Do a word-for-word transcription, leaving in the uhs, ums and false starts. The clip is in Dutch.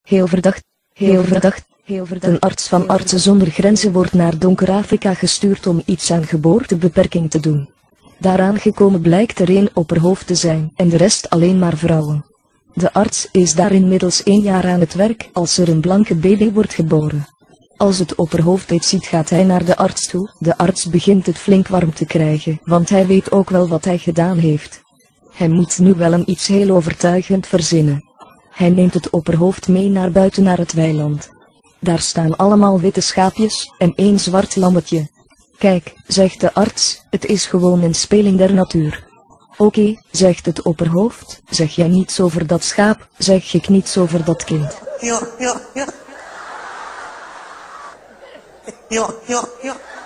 Heel verdacht, heel verdacht, heel verdacht. Een arts van Artsen zonder Grenzen wordt naar Donker-Afrika gestuurd om iets aan geboortebeperking te doen. Daaraan gekomen blijkt er één opperhoofd te zijn en de rest alleen maar vrouwen. De arts is daar inmiddels één jaar aan het werk als er een blanke baby wordt geboren. Als het opperhoofd dit ziet gaat hij naar de arts toe. De arts begint het flink warm te krijgen, want hij weet ook wel wat hij gedaan heeft. Hij moet nu wel hem iets heel overtuigend verzinnen. Hij neemt het opperhoofd mee naar buiten naar het weiland. Daar staan allemaal witte schaapjes en één zwart lammetje. Kijk, zegt de arts, het is gewoon een speling der natuur. Oké, okay, zegt het opperhoofd, zeg jij niets over dat schaap, zeg ik niets over dat kind. Ja, ja, ja. Ja, ja, ja.